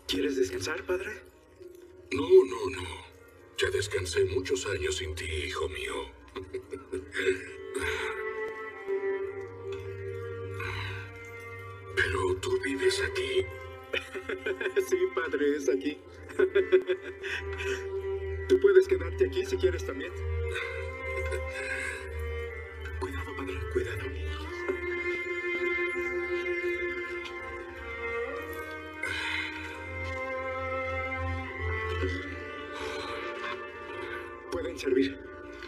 ¿Quieres descansar, padre? No. Ya descansé muchos años sin ti, hijo mío. Pero tú vives aquí. Sí, padre, es aquí. Tú puedes quedarte aquí si quieres también. Cuidado, padre, cuidado. Pueden servir.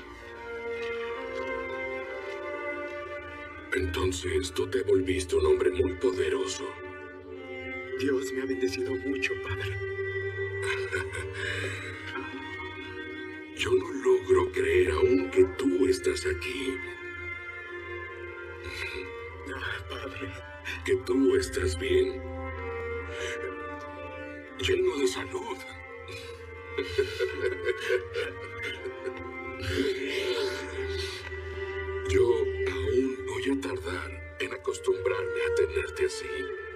Entonces tú te volviste un hombre muy poderoso. Dios me ha bendecido mucho, padre. Yo no logro creer aún que tú estás aquí. Padre. Que tú estás bien. Lleno de salud. Yo aún voy a tardar en acostumbrarme a tenerte así.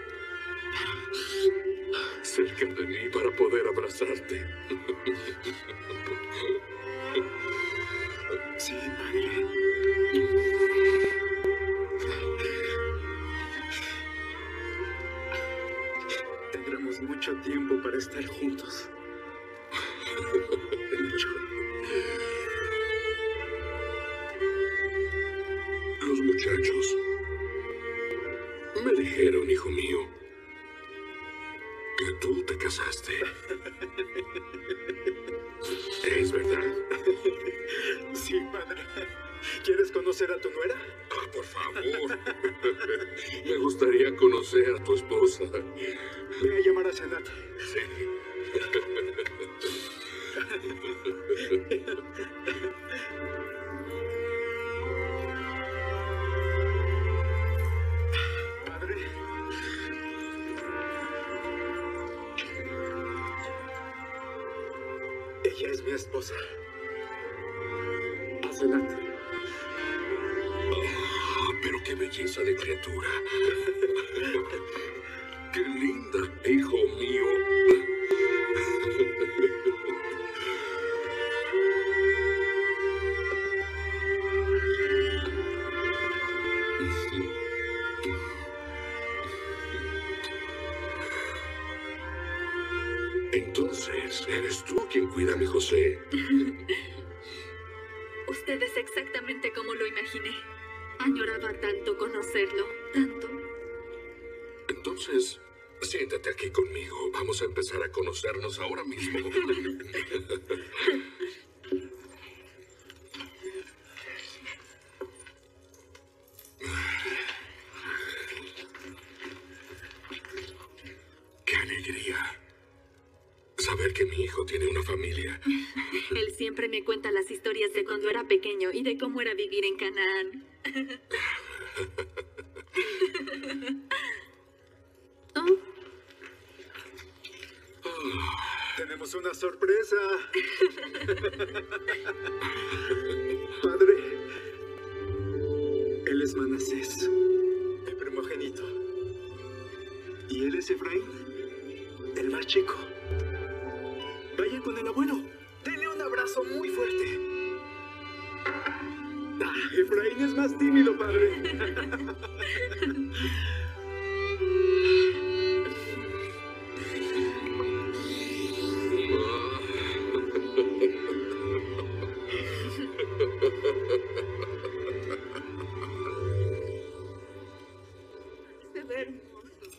Cerca de mí para poder abrazarte. Sí, padre. Tendremos mucho tiempo para estar juntos. Mucho. Los muchachos me dijeron, hijo mío, que tú te casaste. ¿Es verdad? Sí, padre. ¿Quieres conocer a tu nuera? Ah, por favor. Me gustaría conocer a tu esposa. Voy a llamar a Senat. Sí. Padre. Ella es mi esposa. Asenat. Pero qué belleza de criatura. Qué linda, hijo mío. Entonces, ¿eres tú quien cuida a mi José? Usted es exactamente como lo imaginé. Añoraba tanto conocerlo, tanto. Entonces, siéntate aquí conmigo. Vamos a empezar a conocernos ahora mismo. ¡Qué alegría! Saber que mi hijo tiene una familia. Él siempre me cuenta las historias de cuando era pequeño y de cómo era vivir en Canaán. Oh, Tenemos una sorpresa. Padre, él es Manasés, el primogénito. Y él es Efraín, el más chico. Vaya con el abuelo. Denle un abrazo muy fuerte. Efraín es más tímido, padre. se ve hermoso.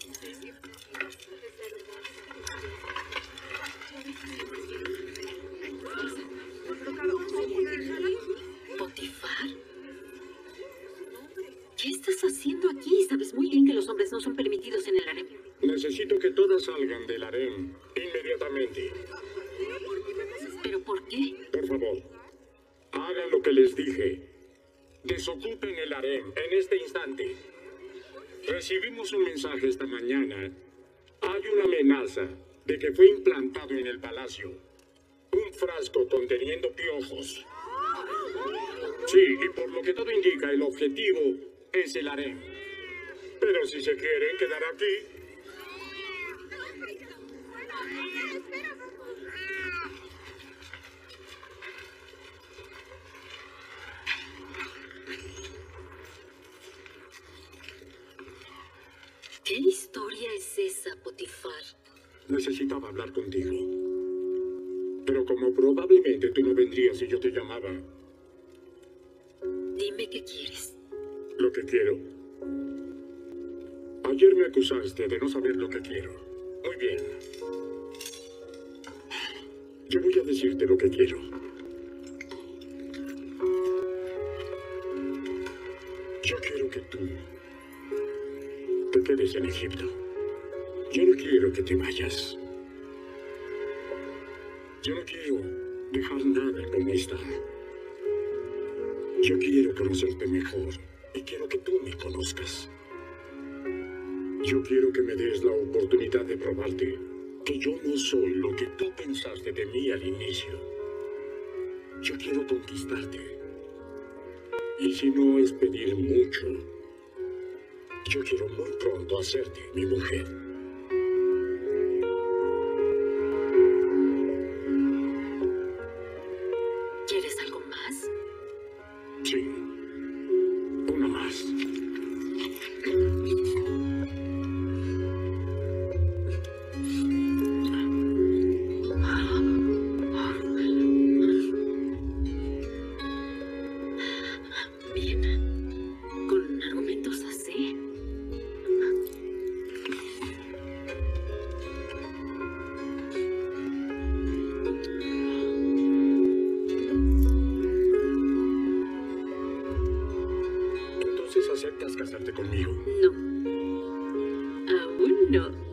¿Potifar? ¿Qué estás haciendo aquí? Sabes muy bien que los hombres no son permitidos en el harem. Necesito que todas salgan del harem inmediatamente. ¿Pero por qué? Por favor, hagan lo que les dije. Desocupen el harem en este instante. Recibimos un mensaje esta mañana. Hay una amenaza de que fue implantado en el palacio un frasco conteniendo piojos. Sí, y por lo que todo indica, el objetivo es el harem. Pero si se quieren quedar aquí, ¿Qué historia es esa, Potifar? Necesitaba hablar contigo. Pero como probablemente tú no vendrías si yo te llamaba. Dime qué quieres. Lo que quiero. Ayer me acusaste de no saber lo que quiero. Muy bien. Yo voy a decirte lo que quiero. Yo quiero que tú te quedes en Egipto. Yo no quiero que te vayas. Yo no quiero dejar nada como está. Yo quiero conocerte mejor y quiero que tú me conozcas. Yo quiero que me des la oportunidad de probarte que yo no soy lo que tú pensaste de mí al inicio. Yo quiero conquistarte. Y si no es pedir mucho, yo quiero muy pronto hacerte mi mujer. ¿Quieres algo más? Sí, una más. Bien. Con argumentos así. Entonces aceptas casarte conmigo. No. Aún no.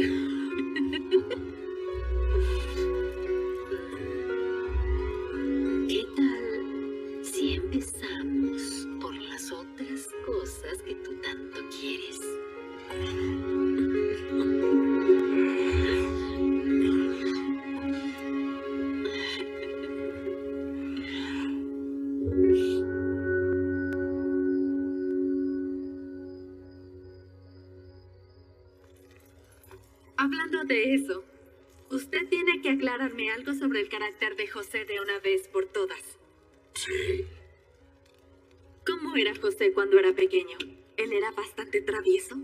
¿Qué tal si empezamos por las otras cosas que tú tanto quieres? Hablando de eso, usted tiene que aclararme algo sobre el carácter de José de una vez por todas. Sí. ¿Cómo era José cuando era pequeño? ¿Él era bastante travieso?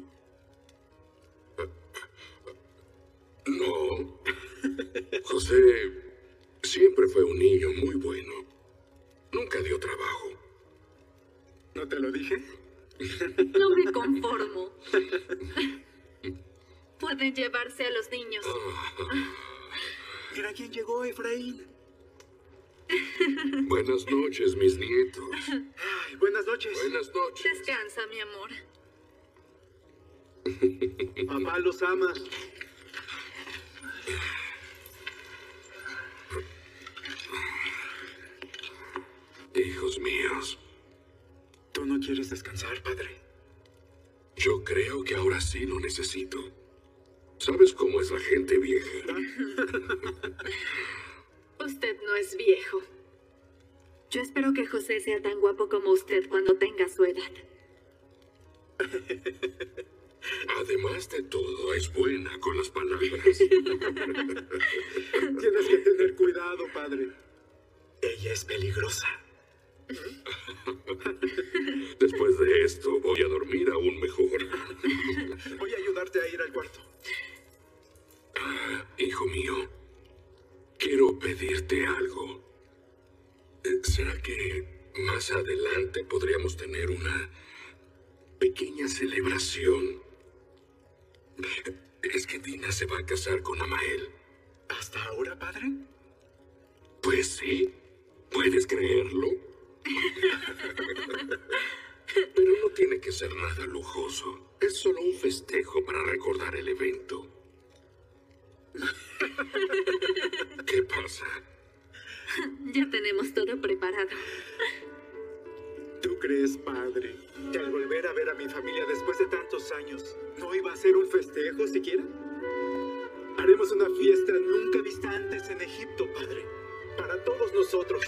No. José siempre fue un niño muy bueno. Nunca dio trabajo. ¿No te lo dije? No me conformo. Pueden llevarse a los niños. Mira quién llegó, Efraín. Buenas noches, mis nietos. Ay, buenas noches. Buenas noches. Descansa, mi amor. Papá los ama. Hijos míos, ¿Tú no quieres descansar, padre? yo creo que ahora sí lo necesito. ¿Sabes cómo es la gente vieja? Usted no es viejo. Yo espero que José sea tan guapo como usted cuando tenga su edad. Además de todo, es buena con las palabras. Tienes que tener cuidado, padre. Ella es peligrosa. Después de esto, voy a dormir aún mejor. Voy a ayudarte a ir al cuarto. Hijo mío, quiero pedirte algo. ¿Será que más adelante podríamos tener una pequeña celebración? Es que Dina se va a casar con Amael. ¿Hasta ahora, padre? Pues sí, ¿puedes creerlo? Pero no tiene que ser nada lujoso. Es solo un festejo para recordar el evento. ¿Qué pasa? Ya tenemos todo preparado. ¿Tú crees, padre, que al volver a ver a mi familia después de tantos años, no iba a ser un festejo siquiera? Haremos una fiesta nunca vista antes en Egipto, padre. Para todos nosotros.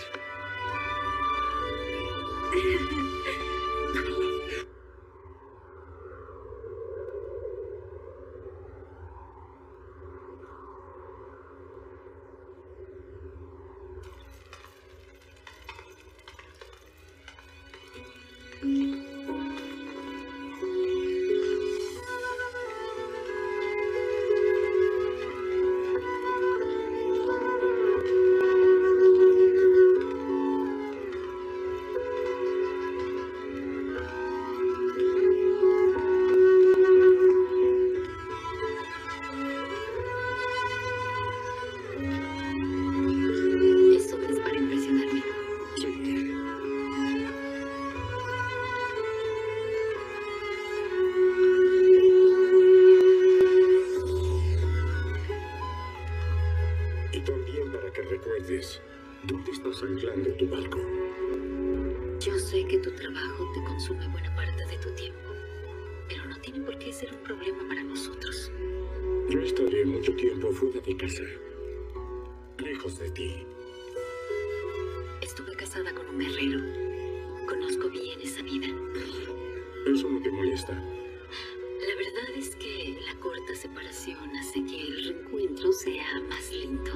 tu barco. Yo sé que tu trabajo te consume buena parte de tu tiempo, pero no tiene por qué ser un problema para nosotros. Yo estaré mucho tiempo fuera de casa, lejos de ti. Estuve casada con un herrero. Conozco bien esa vida. Eso no te molesta. La verdad es que la corta separación hace que el reencuentro sea más lindo.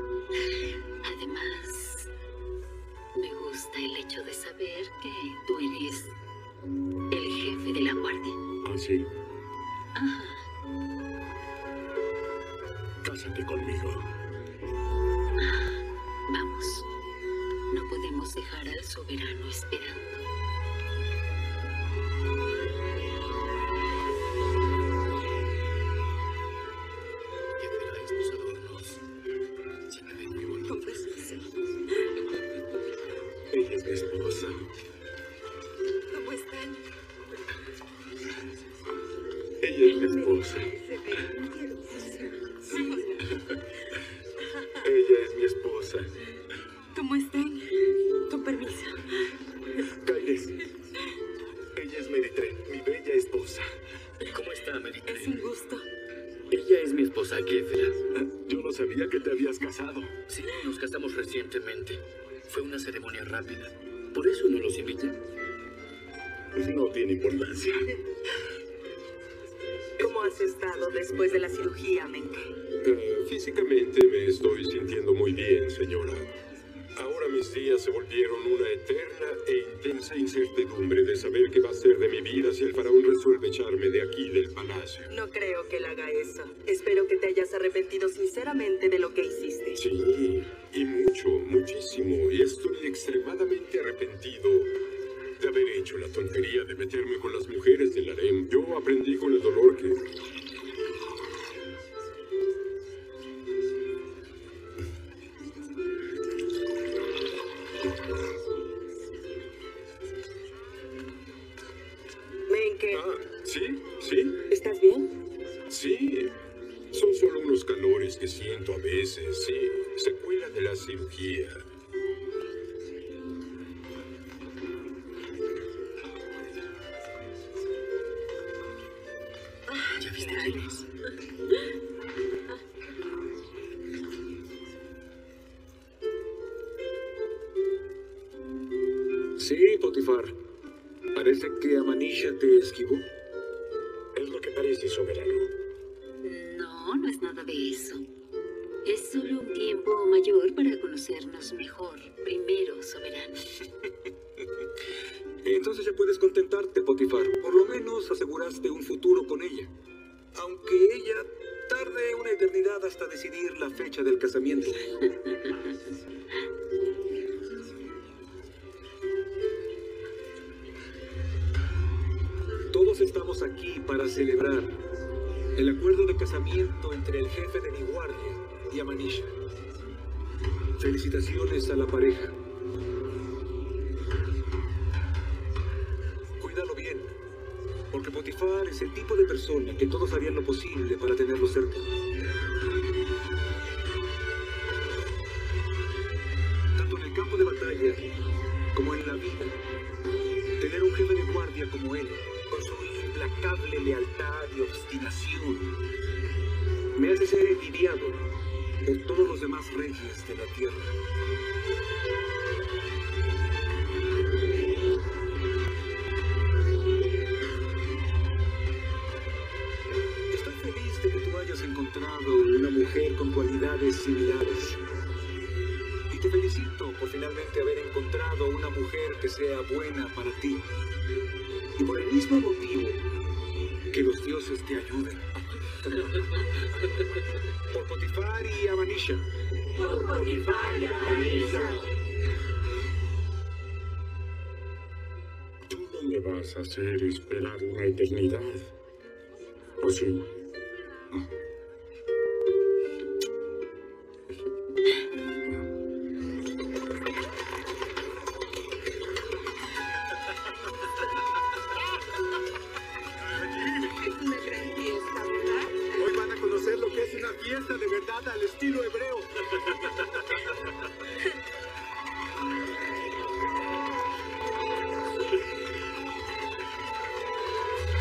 Además, me gusta el hecho de saber que tú eres el jefe de la guardia. ¿Ah, sí? Ajá. Cásate conmigo. Vamos. No podemos dejar al soberano esperando. ¿Qué trae estos adornos? Se me ven muy bonitos. Ella es mi esposa. ¿Cómo están? Ella es mi esposa. Ella es mi esposa. ¿Cómo están? Con permiso. Kailes. Ella es Meritre, mi bella esposa. ¿Cómo está, Meritre? Es un gusto. Ella es mi esposa, Kefra. Yo no sabía que te habías casado. Sí, nos casamos recientemente. Fue una ceremonia rápida. Por eso no los invité. No tiene importancia. ¿Cómo has estado después de la cirugía, Menke? Físicamente me estoy sintiendo muy bien, señora. Ahora mis días se volvieron una eterna e intensa incertidumbre de saber qué va a ser de mi vida si el faraón resuelve echarme de aquí del palacio. No creo que él haga eso. Espero que te hayas arrepentido sinceramente de lo que hiciste. Sí, y mucho, muchísimo. Y estoy extremadamente arrepentido de haber hecho la tontería de meterme con las mujeres del harem. Yo aprendí con el dolor que... Menke, Sí, ¿estás bien? sí. Son solo unos calores que siento a veces, sí. Secuela de la cirugía. ¿Ya viste quién es? Sí, Potifar. Parece que Amanisha te esquivó. Es lo que parece, soberano. No, no es nada de eso. Es solo un tiempo mayor para conocernos mejor. Primero, soberano. Entonces ya puedes contentarte, Potifar. Por lo menos aseguraste un futuro con ella. Aunque ella tarde una eternidad hasta decidir la fecha del casamiento. Todos estamos aquí para celebrar el acuerdo de casamiento entre el jefe de mi guardia y Amanisha. Felicitaciones a la pareja. Cuídalo bien, porque Potifar es el tipo de persona que todos harían lo posible para tenerlo cerca. Tanto en el campo de batalla como en la vida, tener un jefe de guardia como él, con su implacable lealtad y obstinación, me hace ser envidiado por todos los demás reyes de la tierra. Estoy feliz de que tú hayas encontrado una mujer con cualidades similares. Y te felicito por finalmente haber encontrado una mujer que sea buena para ti. Y por el mismo motivo, que los dioses te ayuden. Por Potifar y Amanisha. Por Potifar y Amanisha. Tú no me vas a hacer esperar una eternidad. ¿O sí? Una gran fiesta, ¿verdad? Hoy van a conocer lo que es una fiesta de verdad al estilo hebreo.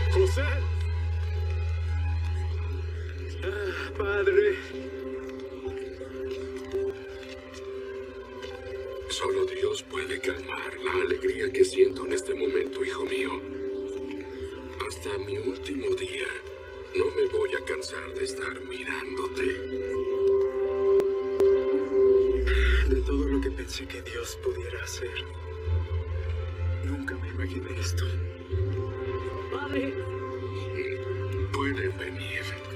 ¡José! Padre. Solo Dios puede calmar la alegría que siento en este momento, hijo mío. Hasta mi último día, no me voy a cansar de estar mirándote. De todo lo que pensé que Dios pudiera hacer, nunca me imaginé esto. Padre. Pueden venir.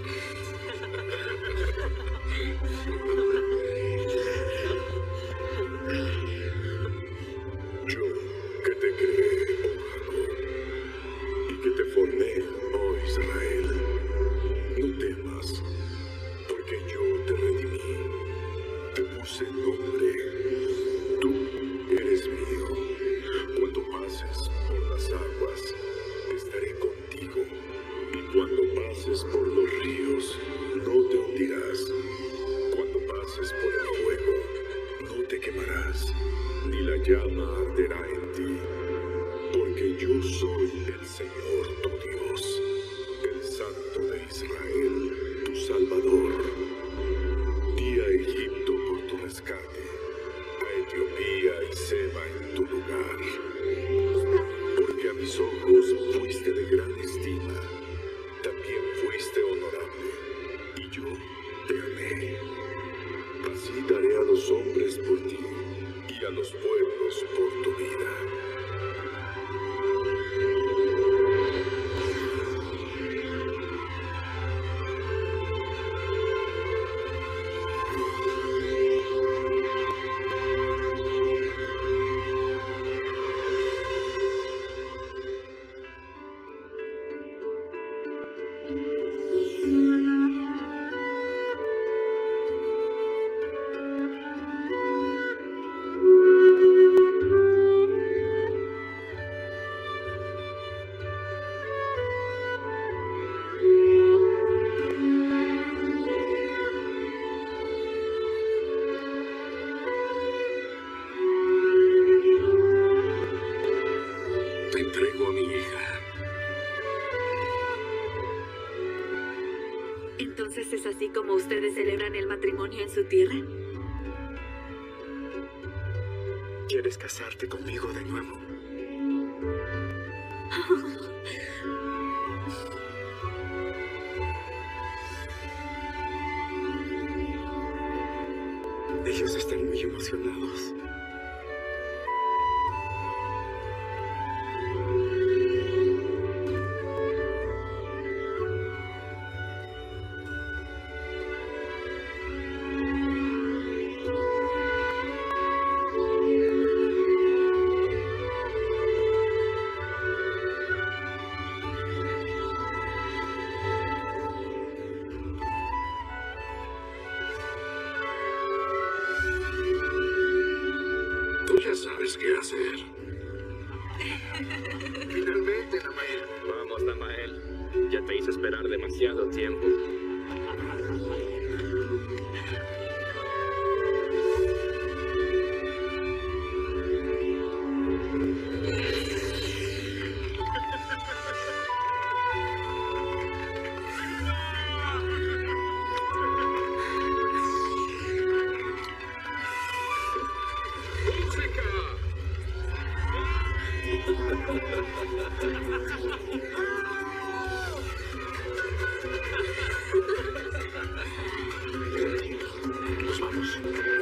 Yo, que te creé, oh Jacob, y que te formé, oh Israel, no temas, porque yo te redimí, te puse nombre, tú eres mío. Cuando pases por las aguas, estaré contigo, y cuando pases por los ríos, no te hundirás. Cuando pases por el fuego, no te quemarás, ni la llama arderá en ti, porque yo soy el Señor tu Dios, el Santo de Israel, tu Salvador. Di a Egipto por tu rescate, a Etiopía y Seba en tu lugar, porque a mis ojos fuiste de gran estima, también fuiste honorable, y yo te amé. Así daré a los hombres por ti y a los pueblos por tu vida. Te entrego a mi hija. Entonces es así como ustedes celebran el matrimonio en su tierra. ¿Quieres casarte conmigo de nuevo? Ellos están muy emocionados. Tú ya sabes qué hacer. Finalmente, Namael. Vamos, Namael. Ya te hice esperar demasiado tiempo. Nos vamos.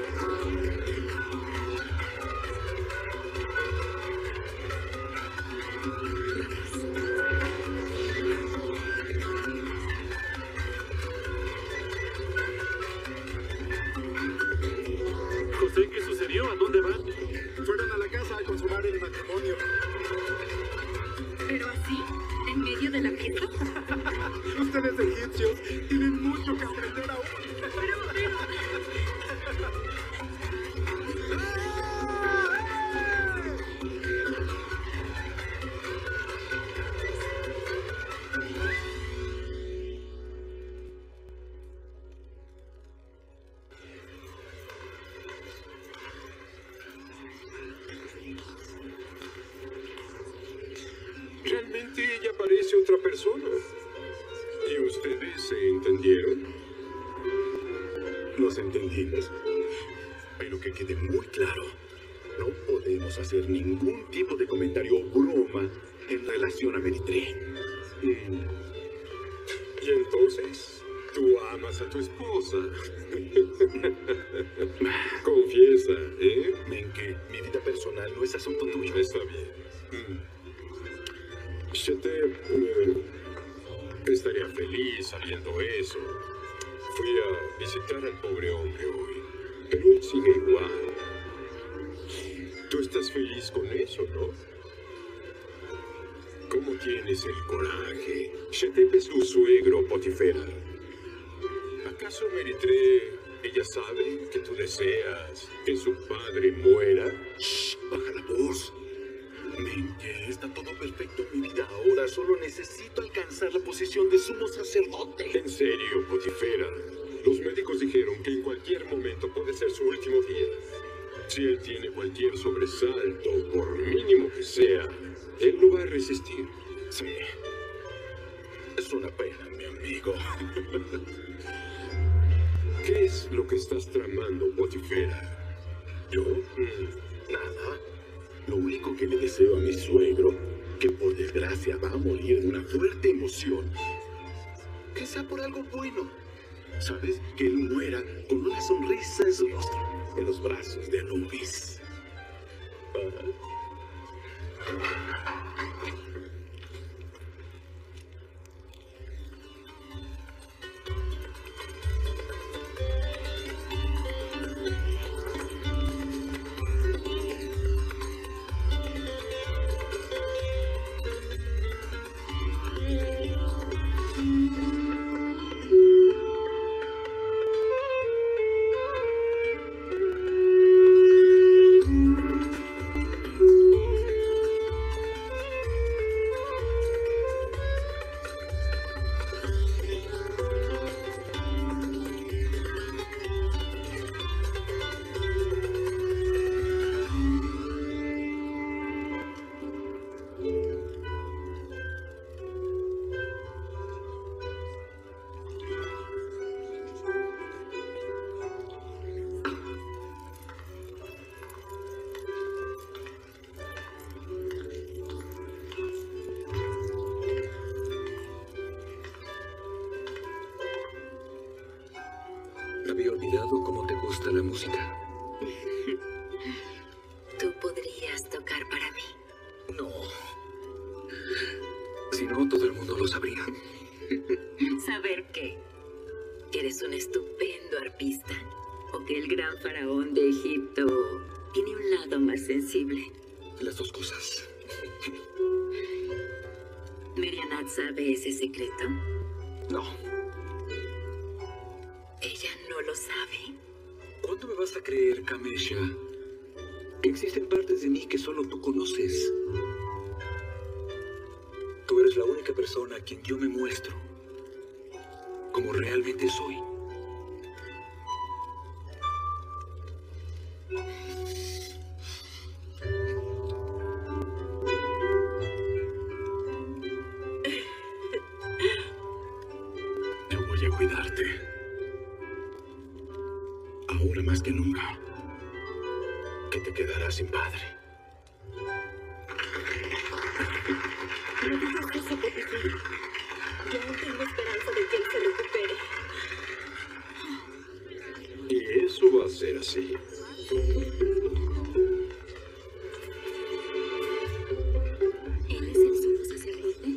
José, ¿qué sucedió? ¿A dónde van? Fueron a la casa a consumar el matrimonio. Pero así, en medio de la fiesta. Ustedes egipcios tienen mucho que aprender aún. Realmente ella parece parece otra persona. ¿Y ustedes se entendieron? Nos entendimos. Pero que quede muy claro, no podemos hacer ningún tipo de comentario o broma en relación a Meritré. Y entonces, tú amas a tu esposa. Confiesa, ¿eh? Menke, mi vida personal no es asunto tuyo. Está bien. Chete, estaría feliz sabiendo eso. Fui a visitar al pobre hombre hoy, pero él sigue igual. Tú estás feliz con eso, ¿no? ¿Cómo tienes el coraje? Shetep es su suegro, Potifera. ¿Acaso Meritré, ella sabe que tú deseas que su padre muera? Shh, baja la voz. Menke, está todo perfecto en mi vida ahora. Solo necesito alcanzar la posición de sumo sacerdote. En serio, Potifera. Los médicos dijeron que en cualquier momento puede ser su último día. Si él tiene cualquier sobresalto, por mínimo que sea, él no va a resistir. Sí. Es una pena, mi amigo. ¿Qué es lo que estás tramando, Potifera? ¿Yo? Nada. Lo único que le deseo a mi suegro, que por desgracia va a morir de una fuerte emoción, que sea por algo bueno. ¿Sabes? Que él muera con una sonrisa en su rostro, en los brazos de Anubis. Había olvidado cómo te gusta la música. Tú podrías tocar para mí. No. Si no, todo el mundo lo sabría. ¿Saber qué? Que eres un estupendo arpista. O que el gran faraón de Egipto tiene un lado más sensible. Las dos cosas. ¿Merianat sabe ese secreto? No. ¿Ella no lo sabe? ¿Cuándo me vas a creer, Kamesha? Existen partes de mí que solo tú conoces. Tú eres la única persona a quien yo me muestro como realmente soy. Yo voy a cuidarte. Ahora más que nunca. Que te quedarás sin padre. No digas eso, Potifera. Yo aún tengo esperanza de que él se recupere. Y eso va a ser así. ¿Él es el sumo sacerdote?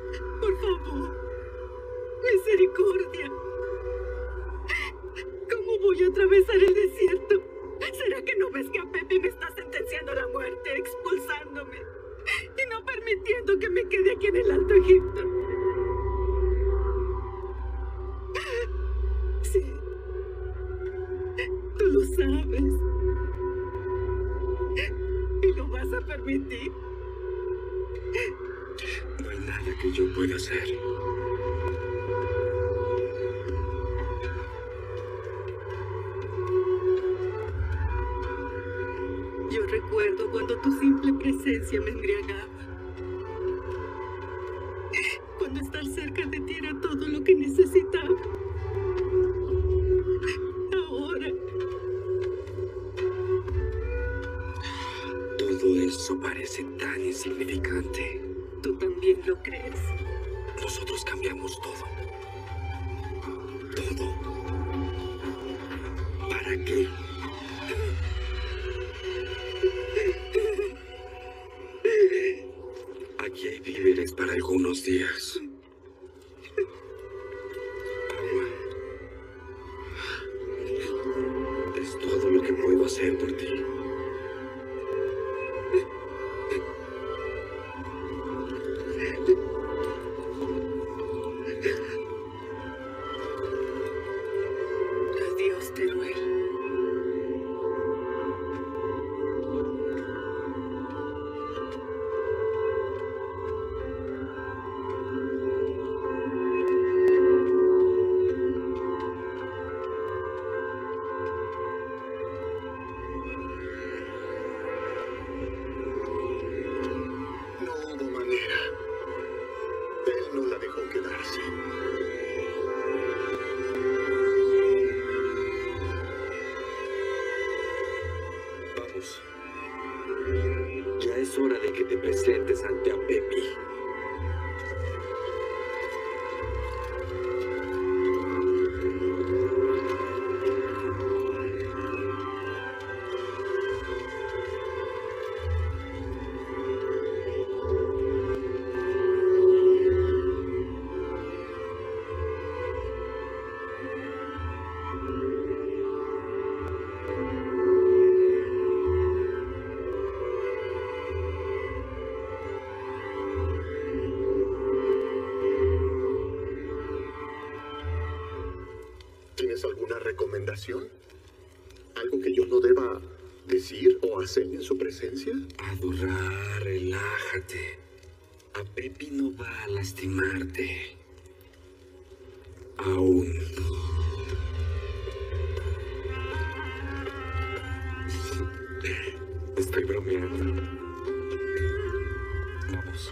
Por favor. Misericordia. ¿Cómo voy a atravesar el desierto? ¿Será que no ves que a Pepe me está sentenciando a la muerte, expulsándome y no permitiendo que me quede aquí en el Alto Egipto? Sí, tú lo sabes. ¿Y lo vas a permitir? No hay nada que yo pueda hacer. Yo recuerdo cuando tu simple presencia me embriagaba. Cuando estar cerca de ti era todo lo que necesitaba. Ahora... Todo eso parece tan insignificante. ¿Tú también lo crees? Nosotros cambiamos todo. Todo. ¿Para qué? Aquí hay víveres para algunos días. Agua. Es todo lo que puedo hacer por ti. Adiós, Teruel. No hubo manera. Él no la dejó quedarse. Vamos. Ya es hora de que te presentes ante Apepi. ¿Tienes alguna recomendación? ¿Algo que yo no deba decir o hacer en su presencia? Adorrar, relájate. Apepi no va a lastimarte. Aún. Estoy bromeando. Vamos.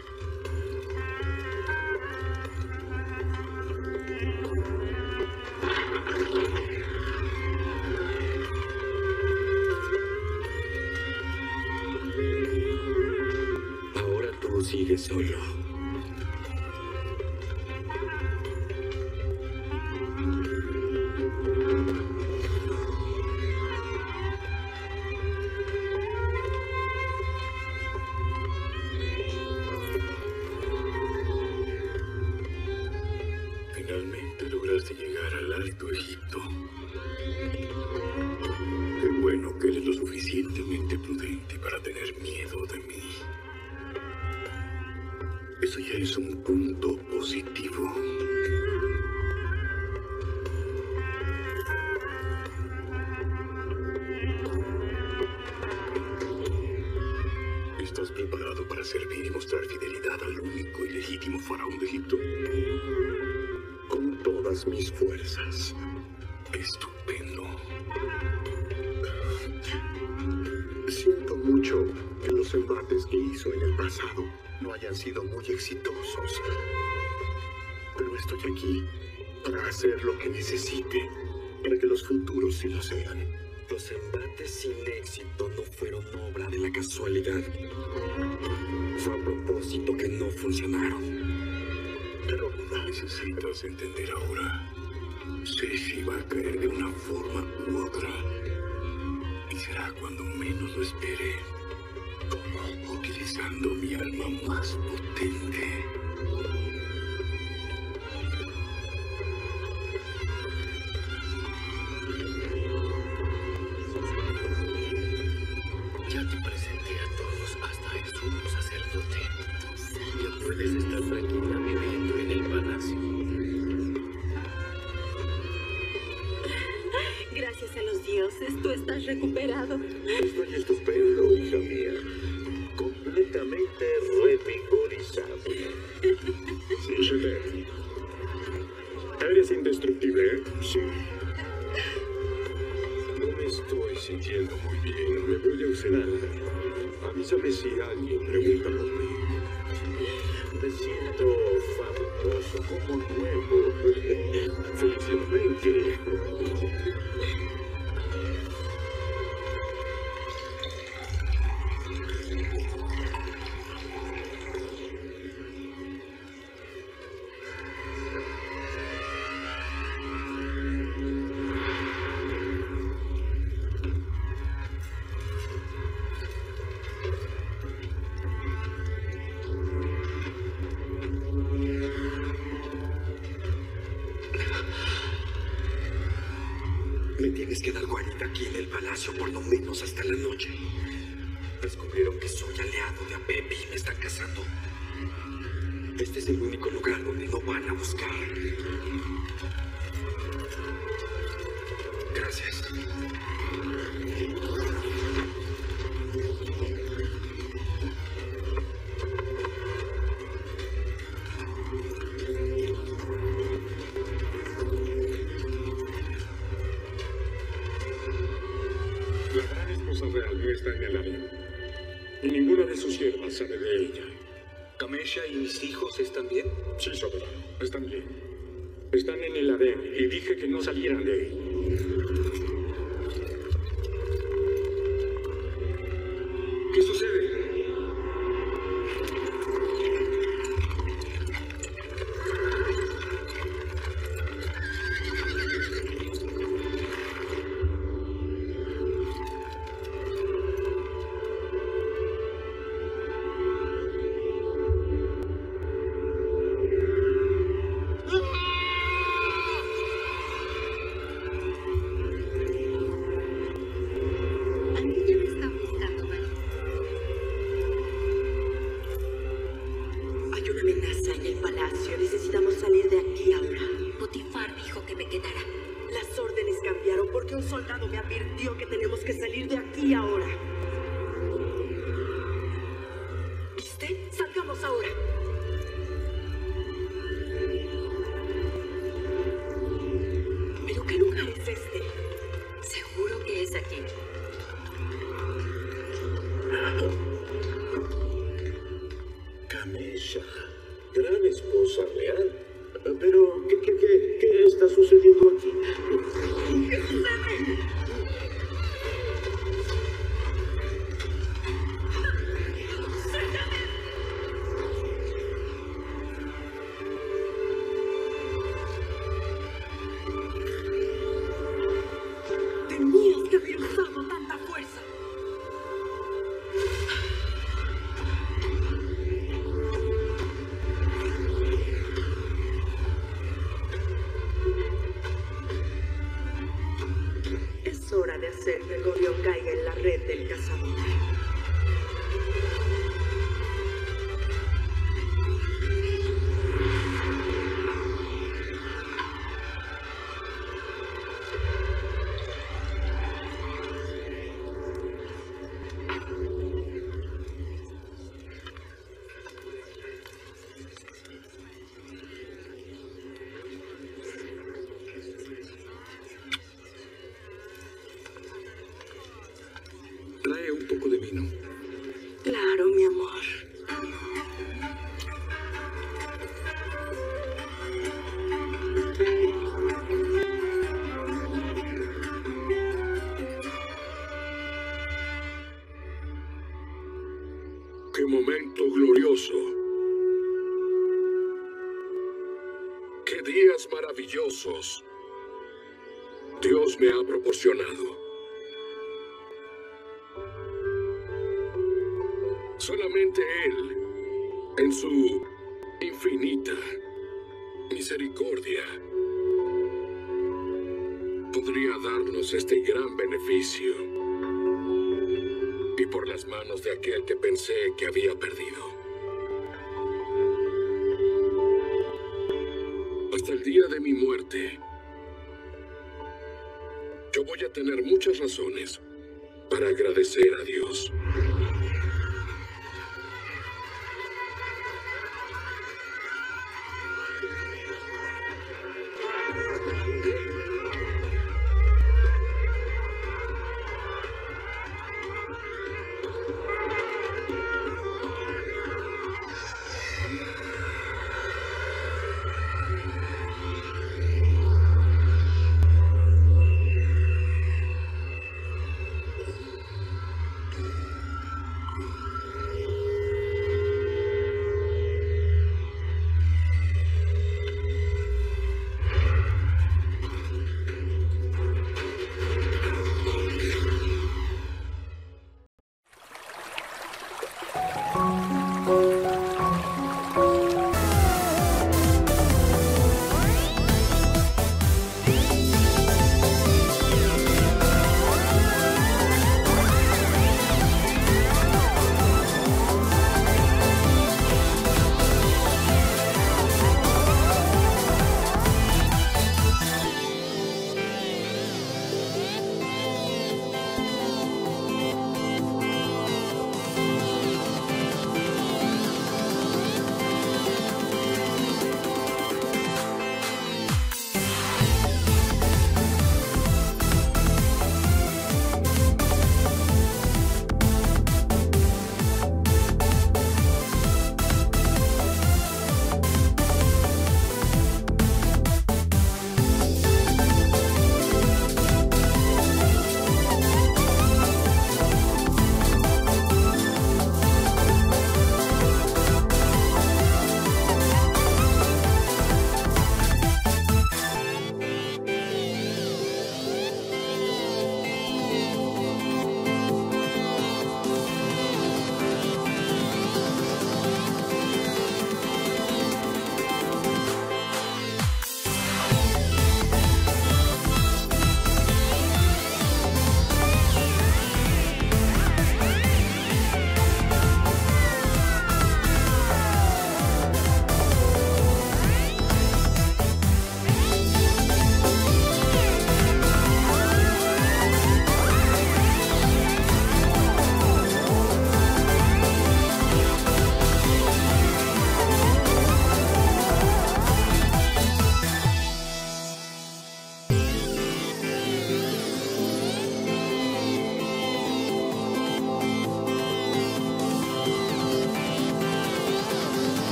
Ahora tú sigues solo. Finalmente lograste llegar al Alto Egipto. Qué bueno que eres lo suficientemente prudente para tener miedo de mí. Eso ya es un punto positivo. ¿Estás preparado para servir y mostrar fidelidad al único y legítimo faraón de Egipto? Con todas mis fuerzas. Estupendo. Siento mucho que los embates que hizo en el pasado no hayan sido muy exitosos. Pero estoy aquí para hacer lo que necesite, para que los futuros sí lo sean. Los embates sin éxito no fueron obra de la casualidad. Fue a propósito que no funcionaron. Pero necesitas entender ahora. Seifi va a caer de una forma u otra. Y será cuando menos lo espere. ¿Cómo? Utilizando mi alma más potente. dioses, tú estás recuperado. Estoy estupendo, hija mía. Completamente revigorizado. Shete, eres indestructible, ¿eh? Sí. No me estoy sintiendo muy bien. Me voy a ausentar. Avísame si alguien pregunta por mí. Me siento fabuloso, como nuevo. Felizmente. Me tienes que dar guarida aquí en el palacio por lo menos hasta la noche. Descubrieron que soy aliado de Apepi y me están cazando. Este es el único lugar donde no van a buscar. Gracias. La gran esposa real no está en el harem. Y ninguna de sus siervas sabe de ella. ¿Kamesha y mis hijos están bien? Sí, soberano, están bien. Están en el harem y dije que no salieran de él. ¿Qué sucede? Alguien me está buscando, María. Hay una amenaza en el palacio. Necesitamos salir de aquí ahora. Potifar dijo que me quedara. Las órdenes cambiaron porque un soldado me advirtió que tenemos que salir de aquí ahora. ¿Viste? Salgamos ahora. ¿Pero qué lugar es este? Seguro que es aquí. Kamesha, gran esposa real. Pero, ¿qué está sucediendo aquí? ¿Qué sucede? Tenías que haber usado tanta fuerza. Es hora de hacer que el gorrión caiga en la red del cazador. Trae un poco de vino. Claro, mi amor. ¡Qué momento glorioso! ¡Qué días maravillosos Dios me ha proporcionado! Solamente Él, en su infinita misericordia, podría darnos este gran beneficio. Y por las manos de aquel que pensé que había perdido. Hasta el día de mi muerte, yo voy a tener muchas razones para agradecer a Dios.